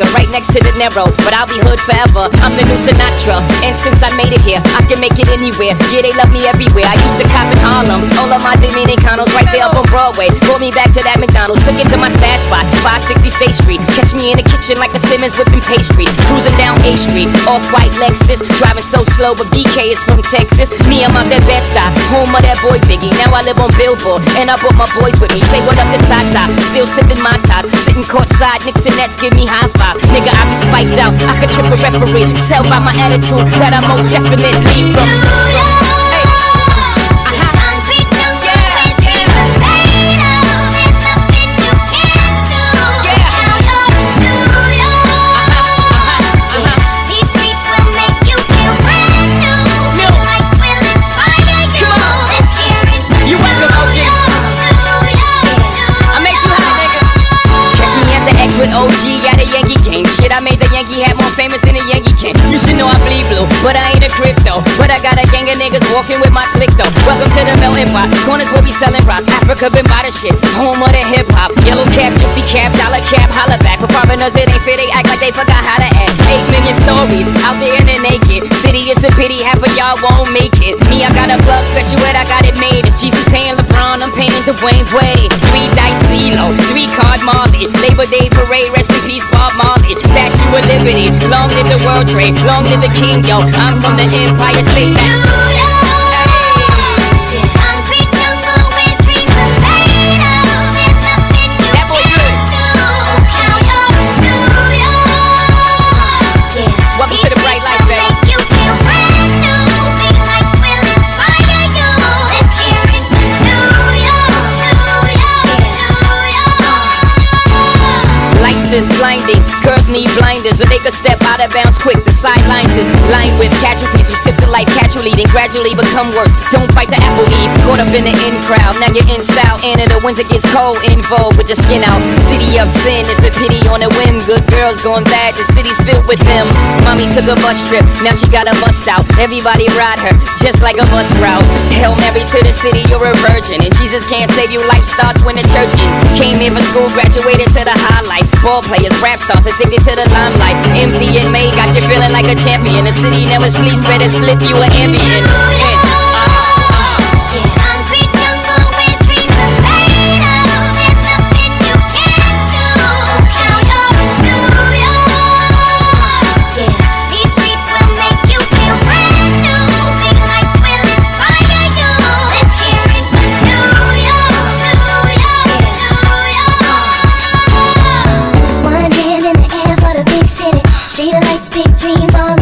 America, right next to the narrow, but I'll be hood forever. I'm the new Sinatra, and since I made it here, I can make it anywhere. Yeah, they love me everywhere. I used to cop in Harlem, all of my Dominicanos right there up on Broadway. Pulled me back to that McDonald's, took it to my stash spot, 560 State Street. Catch me in the kitchen like a Simmons whipping pastry. Cruising down A Street, off-white Lexus, driving so slow, but BK is from Texas. Me, I'm out that Bed-Stuy, home of that boy Biggie. Now I live on Billboard, and I brought my boys with me. Say what up to Tata, still sipping my top, sitting courtside, Knicks and Nets give me high five. Nigga, I be spiked out, I could trip a referee. Tell by my attitude that I most definitely from. With OG at a Yankee game. Shit, I made the Yankee hat more famous than a Yankee can. You should know I bleed blue, but I ain't a crypto. But I got a gang of niggas walking with my click though. Welcome to the melting pot. Corners will be selling rock. Africa been by the shit. Home of the hip hop. Yellow cap, gypsy cap, dollar cap, holla back. For foreigners it ain't fit, they act like they forgot how to act. 8 million stories out there in the naked city. It's a pity half of y'all won't make it. Me, I got a plug special ed, I got it made. If Jesus paying LeBron, I'm paying �y'Wayne's way. 3 dice CeeLo, 3 card Marley. Labor Day parade, rest in peace Bob Marley. Statue of Liberty, long live the World Trade, long live the King, yo. I'm from the Empire State. Is blinding, girls need blinders so they could step out of bounds quick. The sidelines is lined with casualties who sip the life casually, then gradually become worse. Don't fight the apple eve, caught up in the in crowd. Now you're in style, and in the winter gets cold, in vogue with your skin out. City of sin, it's a pity on a whim. Good girls going bad, the city's filled with them. Mommy took a bus trip, now she got a bust out. Everybody ride her, just like a bus route. Hail Mary to the city, you're a virgin, and Jesus can't save you. Life starts when the church in. Came here for school, graduated to the highlight. Ball players, rap stars, addicted to the limelight. Empty and May got you feeling like a champion. The city never sleep, better slip you an ambient. Street lights, big dreams, all